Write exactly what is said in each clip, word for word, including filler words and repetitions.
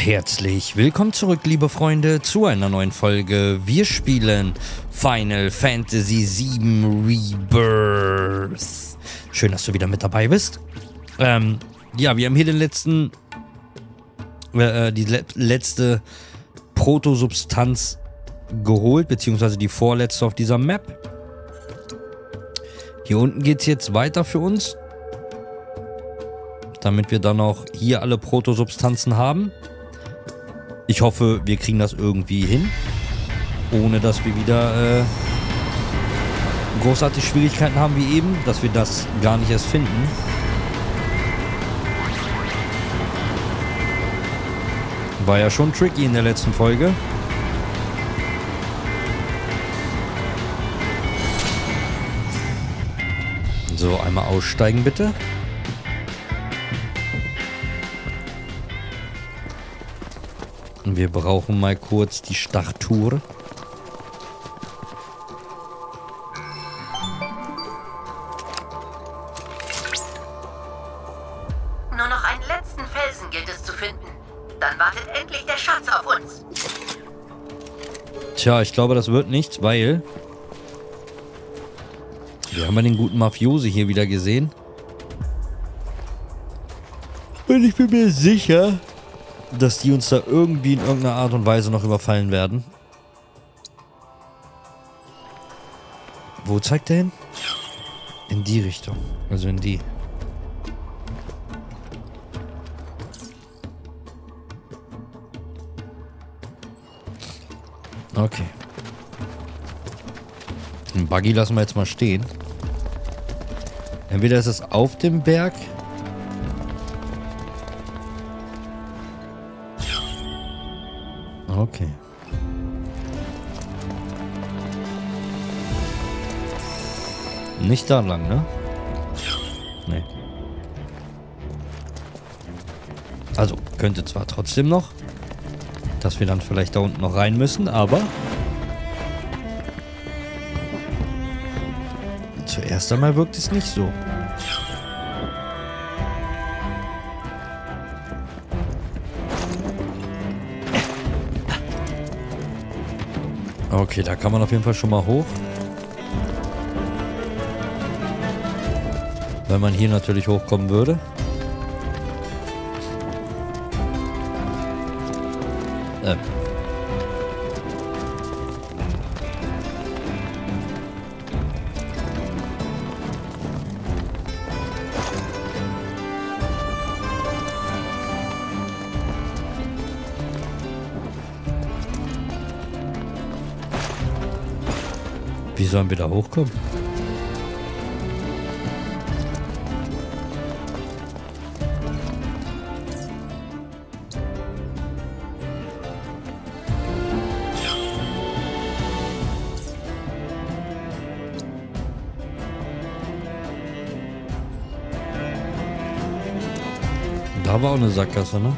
Herzlich willkommen zurück, liebe Freunde, zu einer neuen Folge. Wir spielen Final Fantasy sieben Rebirth. Schön, dass du wieder mit dabei bist. Ähm, ja, wir haben hier den letzten, äh, die le letzte Protosubstanz geholt, beziehungsweise die vorletzte auf dieser Map. Hier unten geht es jetzt weiter für uns, damit wir dann auch hier alle Protosubstanzen haben. Ich hoffe, wir kriegen das irgendwie hin, ohne dass wir wieder äh, großartig Schwierigkeiten haben wie eben, dass wir das gar nicht erst finden. War ja schon tricky in der letzten Folge. So, einmal aussteigen bitte. Wir brauchen mal kurz die Starttour. Nur noch einen letzten Felsen gilt es zu finden. Dann wartet endlich der Schatz auf uns. Tja, ich glaube, das wird nichts, weil wir haben ja den guten Mafiosi hier wieder gesehen. Und ich bin mir sicher, dass die uns da irgendwie in irgendeiner Art und Weise noch überfallen werden. Wo zeigt der hin? In die Richtung. Also in die. Okay. Den Buggy lassen wir jetzt mal stehen. Entweder ist es auf dem Berg. Okay. Nicht da lang, ne? Nee. Also, könnte zwar trotzdem noch, dass wir dann vielleicht da unten noch rein müssen, aber zuerst einmal wirkt es nicht so. Okay, da kann man auf jeden Fall schon mal hoch. Wenn man hier natürlich hochkommen würde. Äh. Wie sollen wir da hochkommen? Da war auch eine Sackgasse, ne?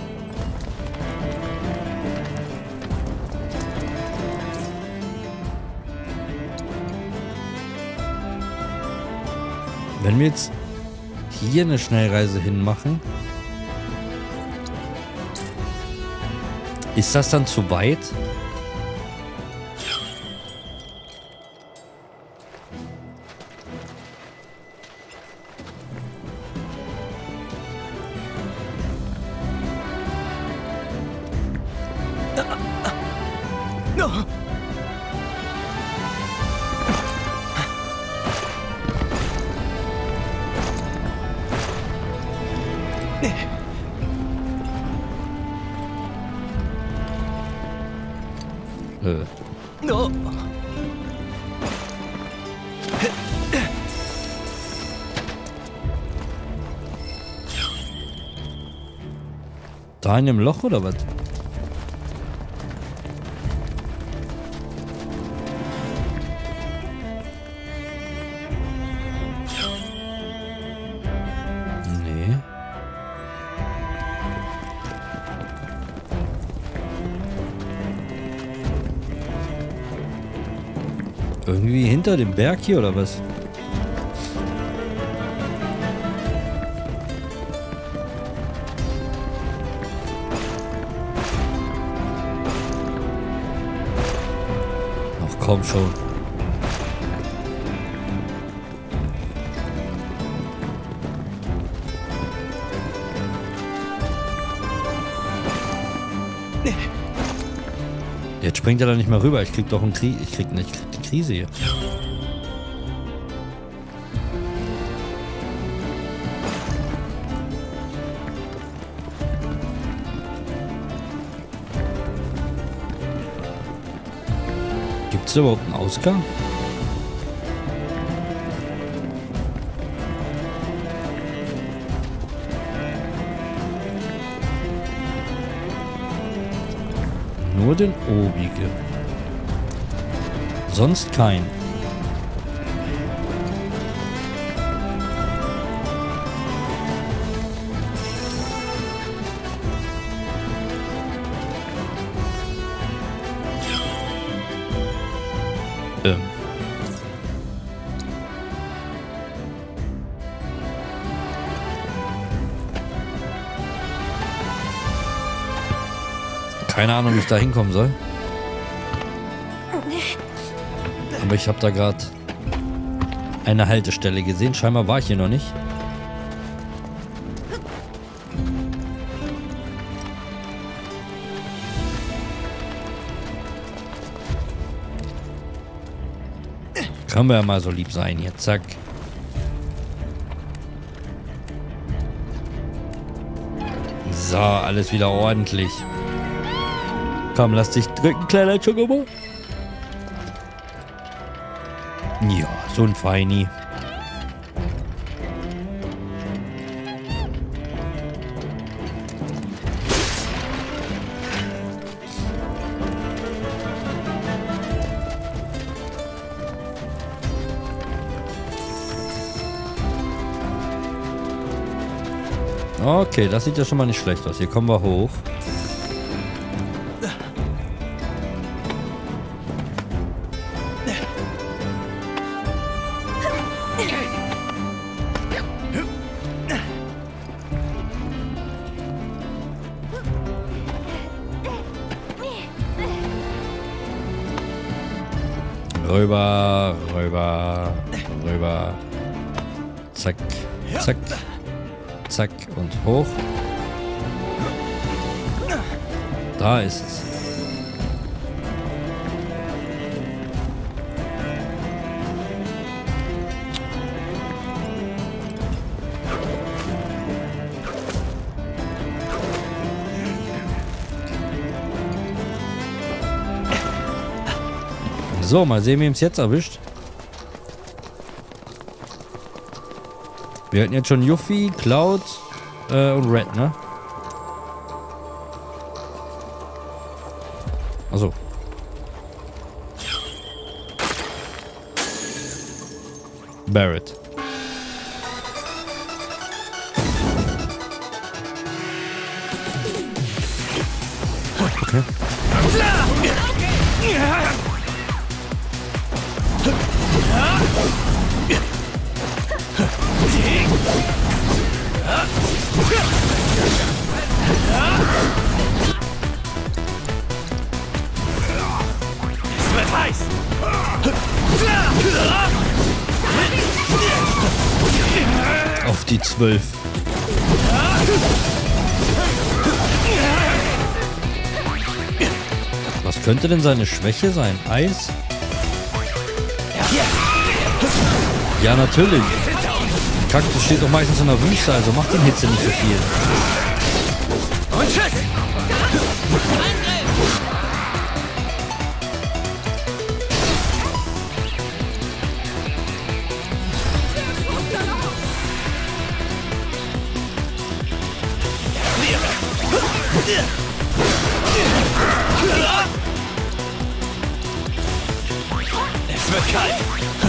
Wenn wir jetzt hier eine Schnellreise hinmachen, ist das dann zu weit? Äh. No. Da in dem Loch oder was? Nee. Irgendwie hinter dem Berg hier oder was? komm schon. Jetzt springt er da nicht mehr rüber. Ich krieg doch einen Krise. Ich krieg nicht die Krise hier. Gibt es überhaupt einen Ausgang? Nur den obige. Sonst kein. Ähm. Keine Ahnung, wie ich da hinkommen soll. Aber ich habe da gerade eine Haltestelle gesehen. Scheinbar war ich hier noch nicht. Können wir ja mal so lieb sein hier. Zack. So, alles wieder ordentlich. Komm, lass dich drücken, kleiner Chocobo. Ja, so ein Feini. Okay, das sieht ja schon mal nicht schlecht aus. Hier kommen wir hoch. Rüber, rüber, rüber. Zack, zack, zack und hoch. Da ist es. So, mal sehen, wie es jetzt erwischt. Wir hatten jetzt schon Yuffie, Cloud äh, und Red, ne? Achso. Barret. Okay. Es wird heiß! Auf die zwölf. Was könnte denn seine Schwäche sein? Eis? Ja, natürlich. Kaktus steht doch meistens in der Wüste, also macht den Hitze nicht so viel. Und tschüss! Es wird kalt.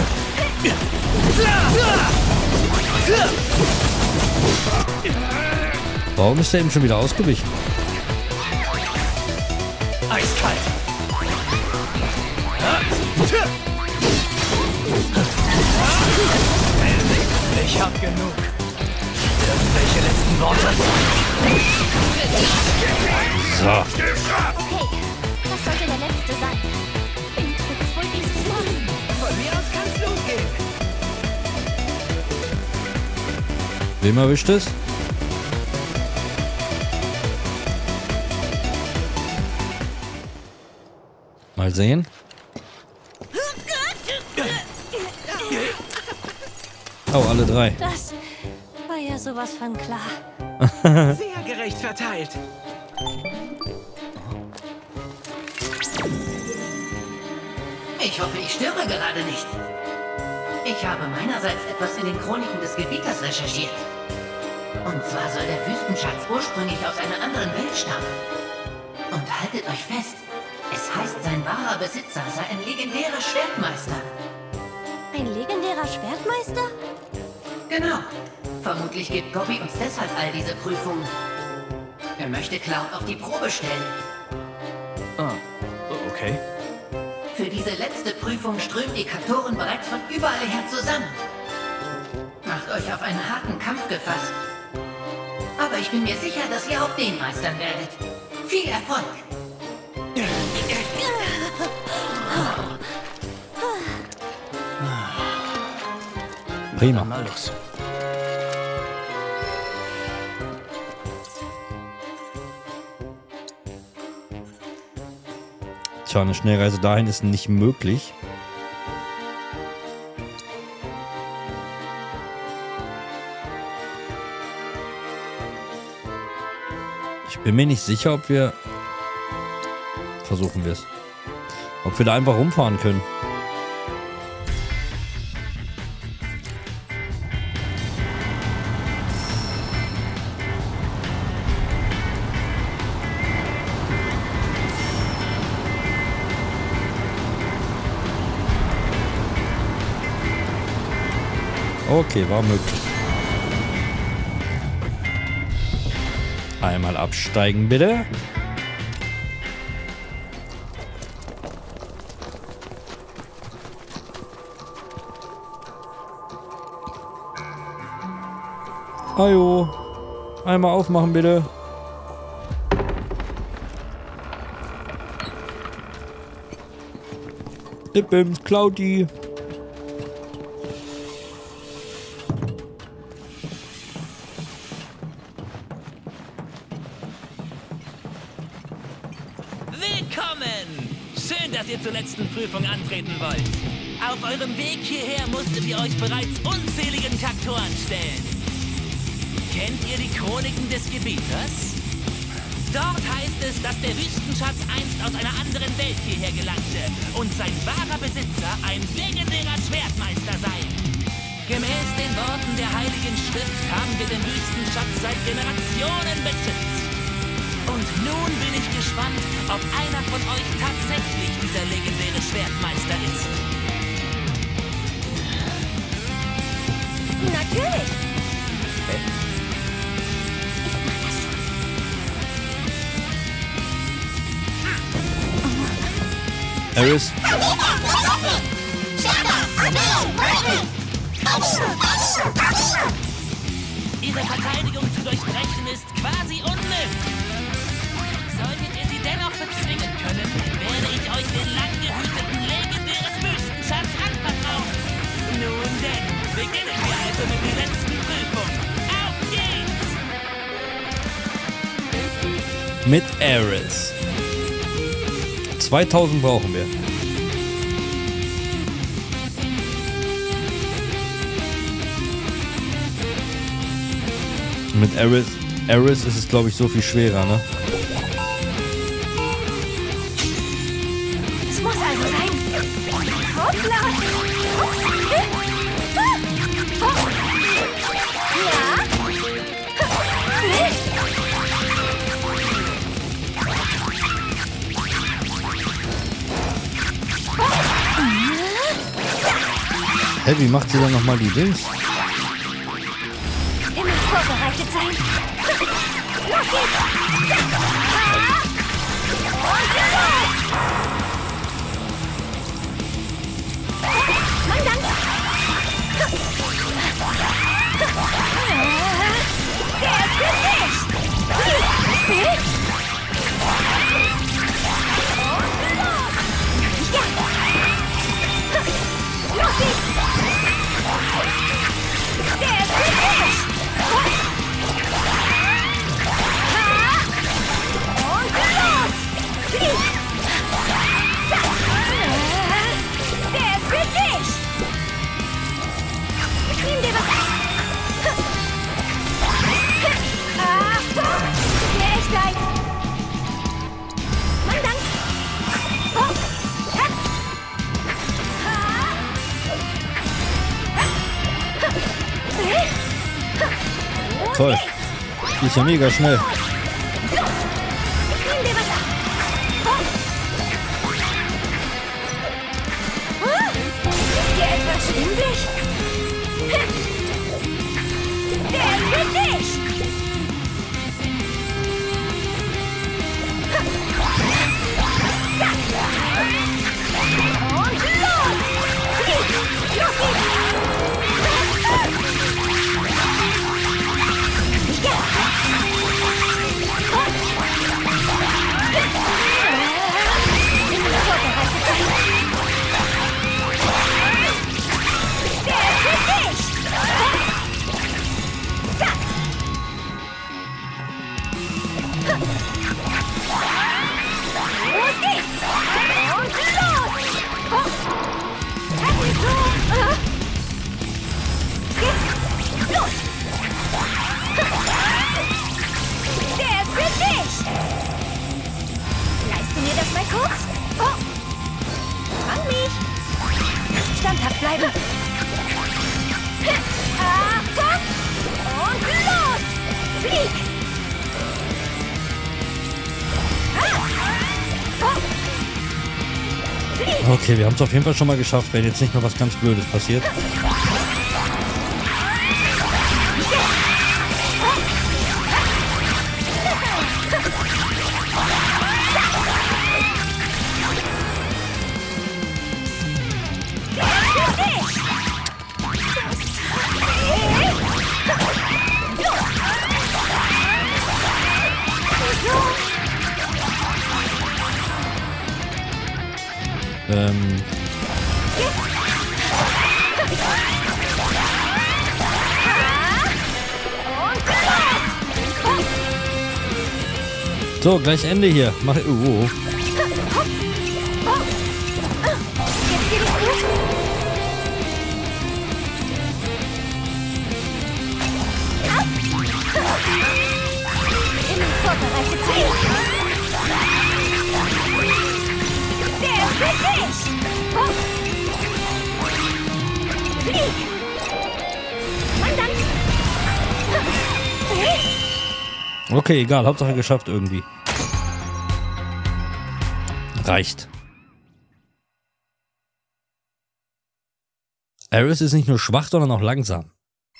Warum ist der eben schon wieder ausgewichen? Eiskalt. Ich hab genug. Irgendwelche letzten Worte? So. Okay, das sollte der letzte sein. Wen trifft's wohl dieses Wem erwischt es? Mal sehen. Oh, alle drei. Das war ja sowas von klar. Sehr gerecht verteilt. Ich hoffe, ich störe gerade nicht. Ich habe meinerseits etwas in den Chroniken des Gebieters recherchiert. Und zwar soll der Wüstenschatz ursprünglich aus einer anderen Welt stammen. Und haltet euch fest, es heißt, sein wahrer Besitzer sei ein legendärer Schwertmeister. Ein legendärer Schwertmeister? Genau. Vermutlich gibt Gobby uns deshalb all diese Prüfungen. Er möchte Cloud auf die Probe stellen. Ah, okay. Für diese letzte Prüfung strömen die Kaktoren bereits von überall her zusammen. Macht euch auf einen harten Kampf gefasst. Aber ich bin mir sicher, dass ihr auch den meistern werdet. Viel Erfolg! Prima. Mal los. Tja, eine Schnellreise dahin ist nicht möglich. Ich bin mir nicht sicher, ob wir... Versuchen wir es. Ob wir da einfach rumfahren können. Okay, war möglich. Einmal absteigen, bitte. Ajo. Einmal aufmachen, bitte. Dippims, Cloudy. Schön, dass ihr zur letzten Prüfung antreten wollt. Auf eurem Weg hierher musstet ihr euch bereits unzähligen Kaktoren stellen. Kennt ihr die Chroniken des Gebieters? Dort heißt es, dass der Wüstenschatz einst aus einer anderen Welt hierher gelangte und sein wahrer Besitzer ein legendärer Schwertmeister sei. Gemäß den Worten der Heiligen Schrift haben wir den Wüstenschatz seit Generationen beschützt. Und nun bin ich gespannt, ob einer von euch tatsächlich dieser legendäre Schwertmeister ist. Natürlich! Hä? Ich mach das schon. Aeris. Ihre Verteidigung zu durchbrechen ist quasi unmöglich. Solltet ihr sie dennoch bezwingen können, werde ich euch den lang gehüteten legendären Wüstenschatz anvertrauen. Nun denn, beginnen wir also mit der letzten Prüfung. Auf geht's! Mit Aeris. zweitausend brauchen wir. Mit Aeris, Aeris ist es, glaube ich, so viel schwerer, ne? Das muss also sein. Hoppla! Ups. Ja? Hä, wie macht sie dann nochmal die Dings? Immer vorbereitet sein. Los geht's! Und los! Mein Dank! Der ist gefixt! Ja! Los geht's! toll. Die ist ja mega schnell. Nimm dir Wasser. Oh. Oh. Ist dir etwas schwindelig? Der ist für dich. Zack. Und los. Flieg. Los geht's. Ja. Der ist für dich. Zack. Los geht's. Und los. Happy so. Geht's. Los. Der ist für dich. Leihst du mir das mal kurz? Oh. Fang mich. Standhaft bleiben. Achtung. Und los. Flieg. Ah. Oh. Flieg. Okay, wir haben es auf jeden Fall schon mal geschafft, wenn jetzt nicht noch was ganz Blödes passiert. Ähm. So, gleich Ende hier. Mach. Oh. Geht's dir nicht gut? Immer vorbereitet sein. Der ist für dich. Oh. Flieg. Und dann. Okay, egal. Hauptsache geschafft irgendwie. Reicht. Aeris ist nicht nur schwach, sondern auch langsam.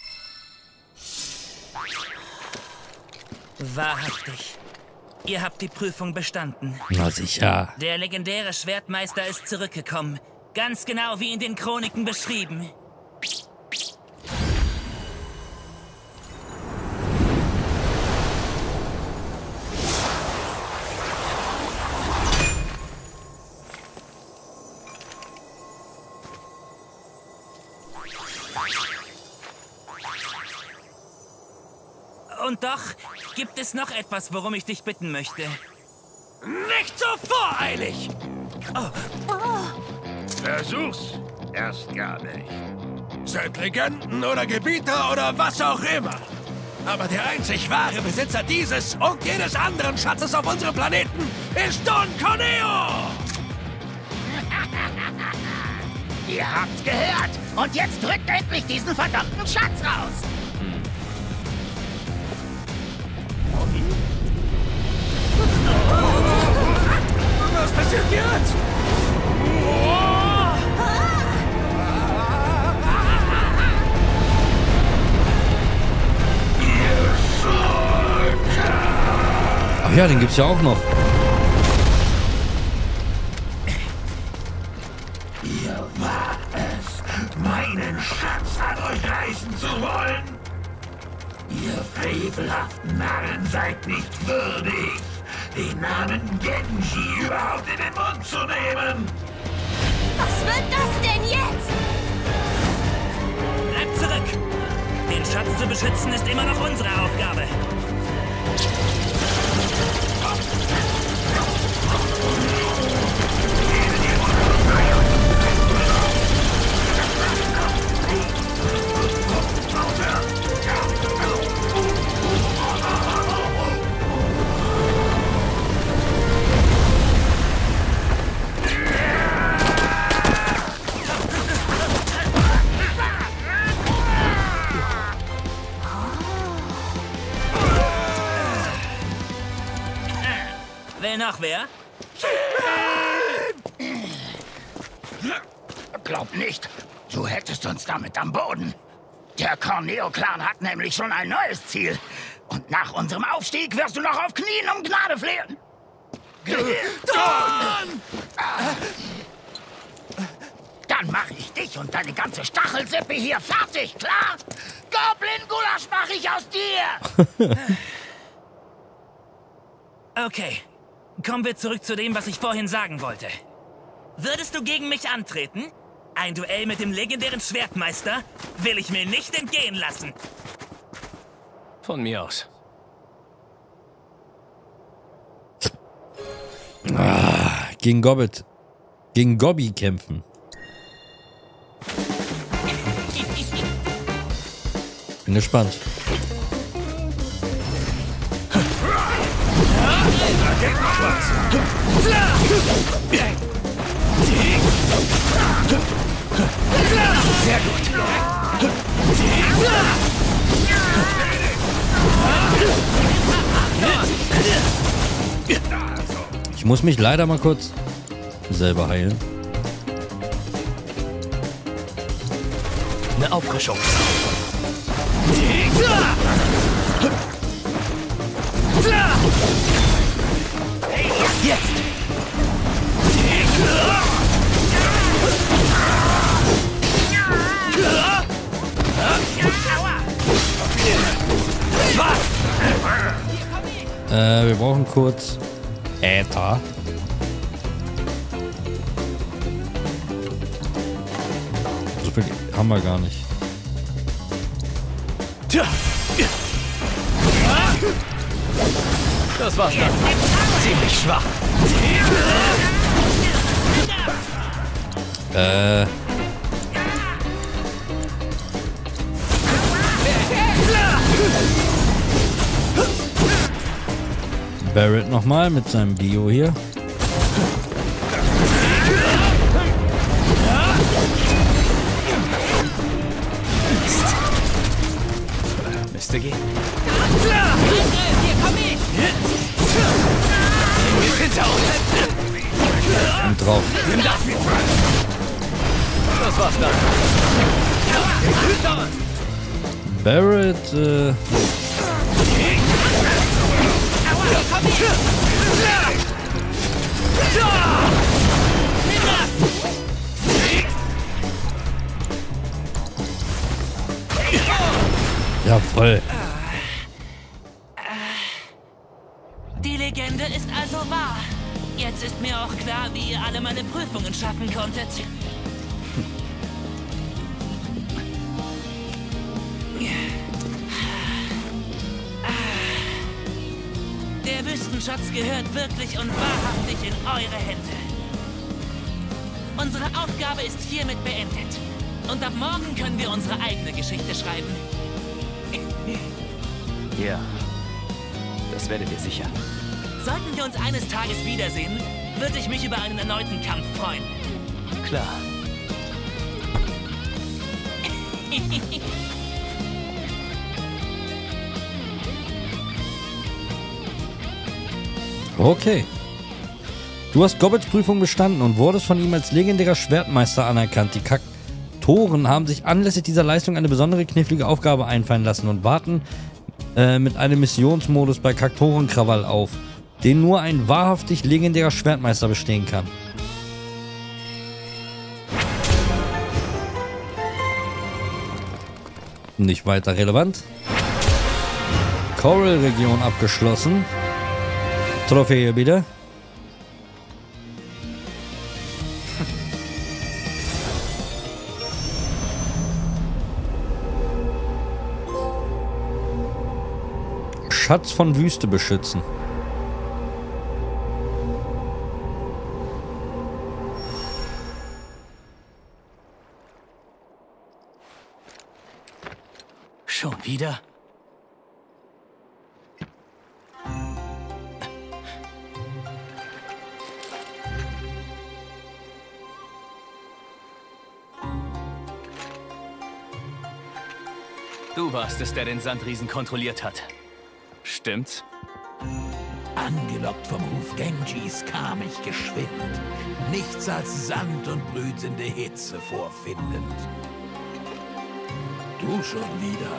Wahrhaftig. Ihr habt die Prüfung bestanden. Na sicher. Der legendäre Schwertmeister ist zurückgekommen. Ganz genau wie in den Chroniken beschrieben. Und doch gibt es noch etwas, worum ich dich bitten möchte. Nicht so voreilig! Versuch's erst gar nicht. Seid Legenden oder Gebieter oder was auch immer. Aber der einzig wahre Besitzer dieses und jedes anderen Schatzes auf unserem Planeten ist Don Corneo! Ihr habt's gehört. Und jetzt drückt endlich diesen verdammten Schatz raus. Was passiert jetzt? Ach ja, den gibt's ja auch noch. Ihr wagt es, meinen Schatz an euch reißen zu wollen? Ihr frevelhaften Narren seid nicht würdig, den Namen Genji überhaupt in den Mund zu nehmen. Was wird das denn jetzt? Bleibt zurück! Den Schatz zu beschützen ist immer noch unsere Aufgabe. Noch wer? Glaub nicht, du hättest uns damit am Boden. Der Corneo-Clan hat nämlich schon ein neues Ziel. Und nach unserem Aufstieg wirst du noch auf Knien um Gnade flehen. Dann! Dann mache ich dich und deine ganze Stachelsippe hier fertig, klar? Goblin-Gulasch mache ich aus dir! Okay, kommen wir zurück zu dem, was ich vorhin sagen wollte. Würdest du gegen mich antreten? Ein Duell mit dem legendären Schwertmeister will ich mir nicht entgehen lassen. Von mir aus. Ah, gegen Gobbet. Gegen Gobby kämpfen. Bin gespannt. Sehr gut. Ich muss mich leider mal kurz selber heilen. Eine Auffrischung. Jetzt! Äh, wir brauchen kurz Äther. So viel haben wir gar nicht. Das war's dann. Ziemlich schwach. Äh. Barrett nochmal mit seinem Bio hier. Müsste gehen. Und drauf. Das war's dann. Barrett, äh. Ja, voll. Die Legende ist also wahr. Jetzt ist mir auch klar, wie ihr alle meine Prüfungen schaffen konntet. Der Wüstenschatz gehört wirklich und wahrhaftig in eure Hände. Unsere Aufgabe ist hiermit beendet. Und ab morgen können wir unsere eigene Geschichte schreiben. Ja, das werdet ihr sicher. Sollten wir uns eines Tages wiedersehen, würde ich mich über einen erneuten Kampf freuen. Klar. Okay. Du hast Gobbets Prüfung bestanden und wurdest von ihm als legendärer Schwertmeister anerkannt. Die Kaktoren haben sich anlässlich dieser Leistung eine besondere knifflige Aufgabe einfallen lassen und warten äh, mit einem Missionsmodus bei Kaktorenkrawall auf, den nur ein wahrhaftig legendärer Schwertmeister bestehen kann. Nicht weiter relevant. Coral-Region abgeschlossen. Trophäe bitte. Schatz von Wüste beschützen. Schon wieder? Du warst es, der den Sandriesen kontrolliert hat. Stimmt's? Angelockt vom Ruf Genjis kam ich geschwind, nichts als Sand und brütende Hitze vorfindend. Du schon wieder.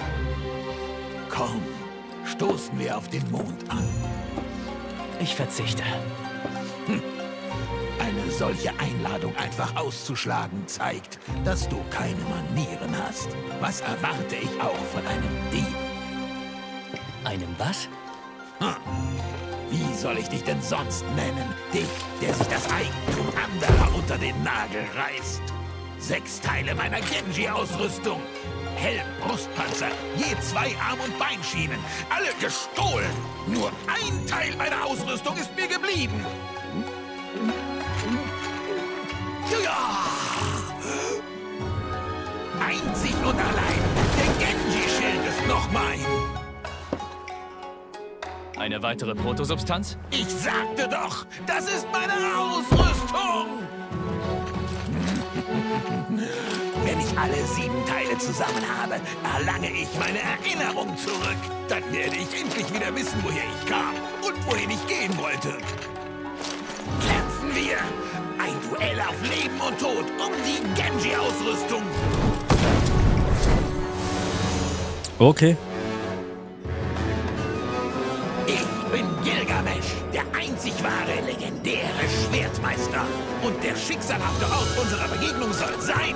Komm, stoßen wir auf den Mond an. Ich verzichte. Hm. Eine solche Einladung einfach auszuschlagen zeigt, dass du keine Manieren hast. Was erwarte ich auch von einem Dieb? Einem was? Hm. Wie soll ich dich denn sonst nennen? Dich, der sich das Eigentum anderer unter den Nagel reißt. Sechs Teile meiner Genji-Ausrüstung. Helm, Brustpanzer, je zwei Arm- und Beinschienen. Alle gestohlen. Nur ein Teil meiner Ausrüstung ist mir geblieben. Ja! Einzig und allein, der Genji-Schild ist noch mein. Eine weitere Protosubstanz? Ich sagte doch, das ist meine Ausrüstung! Wenn ich alle sieben Teile zusammen habe, erlange ich meine Erinnerung zurück. Dann werde ich endlich wieder wissen, woher ich kam und wohin ich gehen wollte. Kämpfen wir! Ein Duell auf Leben und Tod um die Genji-Ausrüstung! Okay. Ich bin Gilgamesh, der einzig wahre, legendäre Schwertmeister. Und der schicksalhafte Ort unserer Begegnung soll sein...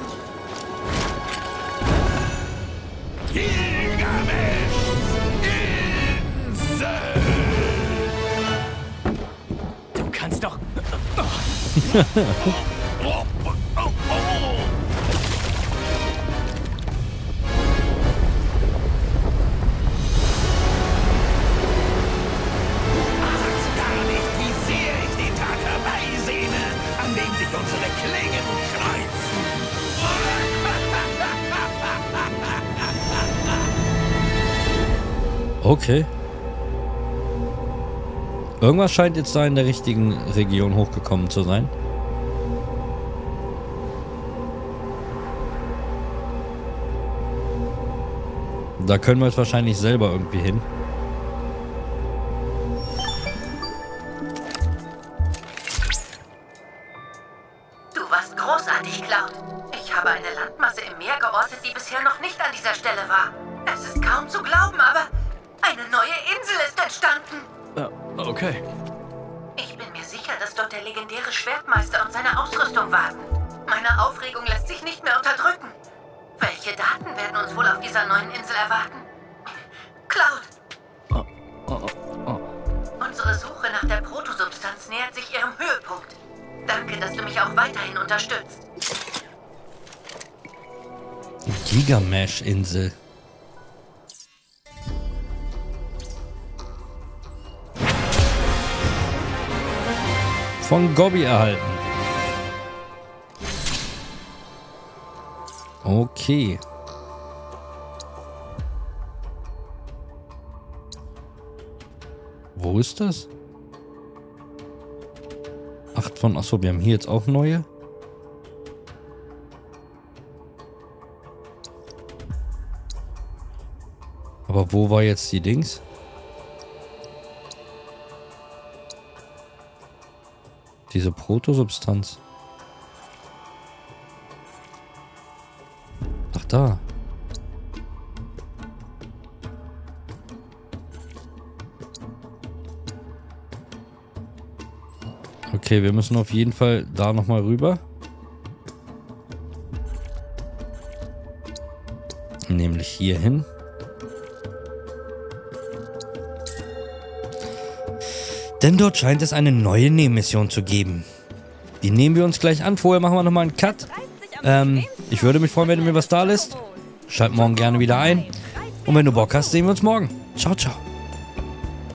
Gilgamesh Insel! Du kannst doch... Oh, oh, oh, oh. Unsere Klingen kreuzen. Okay. Irgendwas scheint jetzt da in der richtigen Region hochgekommen zu sein. Da können wir jetzt wahrscheinlich selber irgendwie hin. Eine Landmasse im Meer geortet, die bisher noch nicht an dieser Stelle war. Es ist kaum zu glauben, aber eine neue Insel ist entstanden. Uh, okay. Ich bin mir sicher, dass dort der legendäre Schwertmeister und seine Ausrüstung warten. Meine Aufregung lässt sich nicht mehr unterdrücken. Welche Daten werden uns wohl auf dieser neuen Insel erwarten? Cloud! Oh, oh, oh. Unsere Suche nach der Protosubstanz nähert sich ihrem Höhepunkt. Danke, dass du mich auch weiterhin unterstützt. Gilgamesh-Insel. Von Gobby erhalten. Okay. Wo ist das? Acht von... Achso, wir haben hier jetzt auch neue. Aber wo war jetzt die Dings? Diese Protosubstanz. Ach, da. Okay, wir müssen auf jeden Fall da nochmal rüber. Nämlich hier hin. Denn dort scheint es eine neue Nebenmission zu geben. Die nehmen wir uns gleich an. Vorher machen wir nochmal einen Cut. Ähm, ich würde mich freuen, wenn du mir was da lässt. Schalt morgen gerne wieder ein. Und wenn du Bock hast, sehen wir uns morgen. Ciao, ciao.